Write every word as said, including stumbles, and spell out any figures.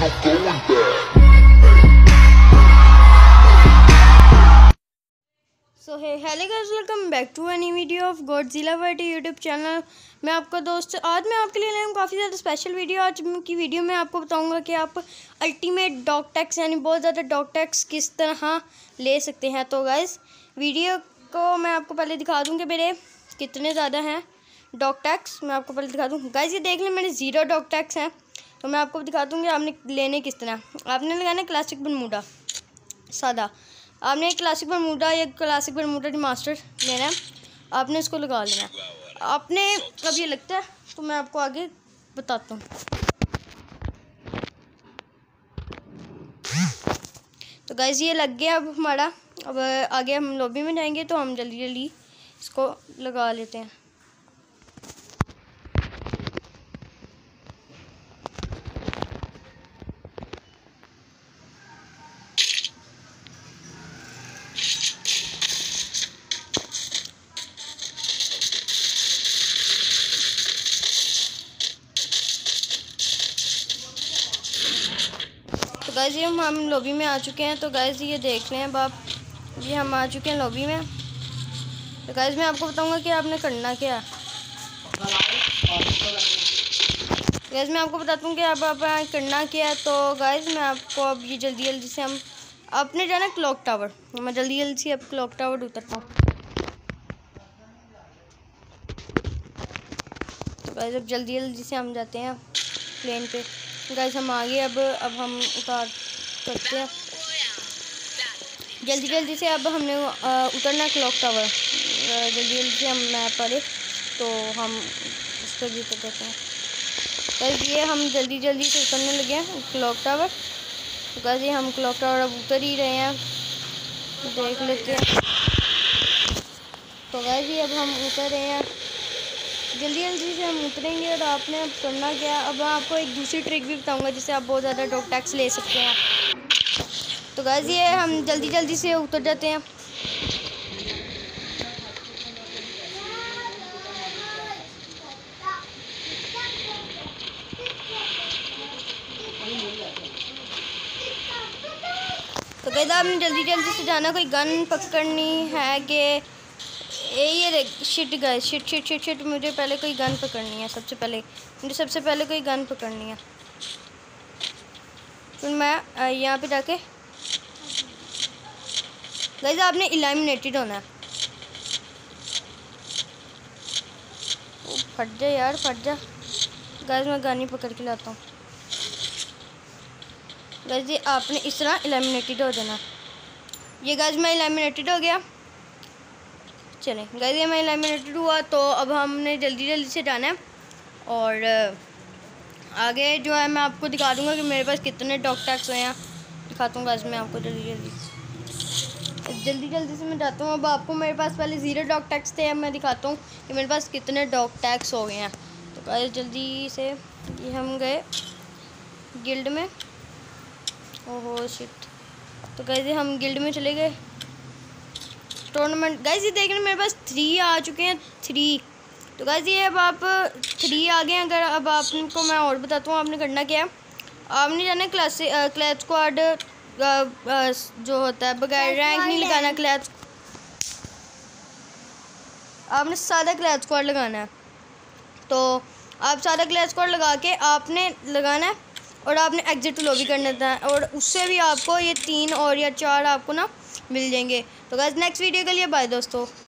So hey hello guys, welcome back to any video of Godzilla verty YouTube channel. मैं आपका दोस्त, आज मैं आपके लिए लाया हूँ काफ़ी ज़्यादा स्पेशल वीडियो। आज की वीडियो में आपको बताऊँगा कि आप अल्टीमेट डॉग टैग्स यानी बहुत ज़्यादा डॉग टैग्स किस तरह ले सकते हैं। तो गाइस वीडियो को मैं आपको पहले दिखा दूँ कि मेरे कितने ज़्यादा हैं डॉग टैग्स। मैं आपको पहले दिखा दूँ गाइस, ये देख लें मेरे ज़ीरो डॉग टैग्स हैं। तो मैं आपको दिखा दूँगी आपने लेने किस तरह। आपने लगाना क्लासिक बरमूडा सादा, आपने एक क्लासिक बरमूडा या क्लासिक बरमूडा मास्टर लेना है, आपने इसको लगा लेना है। आपने अब ये लगता है तो मैं आपको आगे बताता हूँ। तो गाइस ये लग गया अब हमारा। अब आगे हम लॉबी में जाएंगे तो हम जल्दी जल्दी इसको लगा लेते हैं। तो गाइस ये हम हम लॉबी में आ चुके हैं। तो गाइस ये देख रहे हैं अब आप, ये हम आ चुके हैं लॉबी में। तो गाइस मैं आपको बताऊंगा कि आपने करना क्या है। गाइस मैं आपको बताता हूँ कि अब आप करना क्या है। तो गाइस मैं आपको अब ये जल्दी जल्दी से हम आपने जाना क्लॉक टावर। मैं जल्दी जल्दी से अब क्लॉक टावर उतरता हूँ। तो गाइस अब जल्दी जल्दी से हम जाते हैं प्लेन पे। गाइस हम आगे अब अब हम उतार करते हैं जल्दी जल्दी से। अब हमने उतरना क्लॉक टावर। जल्दी जल्दी से हम मैप पड़े तो हम उस पर भी उतर देते हैं। गाइस ये हम जल्दी जल्दी से उतरने लगे हैं क्लॉक टावर। तो गाइस ये हम क्लॉक टावर अब उतर ही रहे हैं, देख लेते हैं। तो गाइस ये अब हम उतर रहे हैं, जल्दी जल्दी से हम उतरेंगे। और आपने अब करना क्या, अब मैं आपको एक दूसरी ट्रिक भी बताऊंगा जिससे आप बहुत ज़्यादा डॉग टैग्स ले सकते हैं। तो गाइस ये हम जल्दी जल्दी से उतर जाते हैं। तो गाइस आपने जल्दी जल्दी से जाना, कोई गन पकड़नी है कि ए ये shit guys, shit shit shit shit मुझे पहले कोई गन पकड़नी है। सबसे पहले मुझे सबसे पहले कोई गन पकड़नी है। फिर मैं यहाँ पे जाके गाइस आपने इलिमिनेटेड होना है। ओ फट जा यार, फट जा। गाइस मैं गन ही पकड़ के लाता हूँ। गाइस ये आपने इस तरह इलिमिनेटेड हो जाना। ये गाइस मैं इलिमिनेटेड हो गया। चलें गाइस ये मैं इलिमिनेटेड हुआ। तो अब हमने जल्दी जल्दी से जाना है और आगे जो है मैं आपको दिखा दूंगा कि मेरे पास कितने डॉग टैग्स हुए हैं। दिखाता हूँ गाइस मैं आपको जल्दी जल्दी जल्दी जल्दी से मैं जाता हूँ। अब आपको मेरे पास पहले ज़ीरो डॉग टैग्स थे, अब मैं दिखाता हूँ कि मेरे पास कितने डॉग टैग्स हो गए हैं। तो गाइस जल्दी से ये हम गए गिल्ड में। ओहो शिट। तो गाइस ये हम गिल्ड में चले गए टूर्नामेंट। गाइस ये देख रहे हैं मेरे पास थ्री आ चुके हैं, थ्री। तो गाइस ये अब आप थ्री आ गए। अगर अब आपको मैं और बताता हूँ आपने करना क्या है। आपने जाना क्लास क्लैश स्क्वाड जो होता है, बगैर रैंक नहीं लगाना क्लैश, आपने सादा क्लैश स्क्वाड लगाना है। तो आप सादा क्लैश स्क्वाड लगा के आपने लगाना है और आपने एग्जिट टू लॉबी करना था। और उससे भी आपको ये तीन और या चार आपको ना मिल जाएंगे। तो गाइस नेक्स्ट वीडियो के लिए बाय दोस्तों।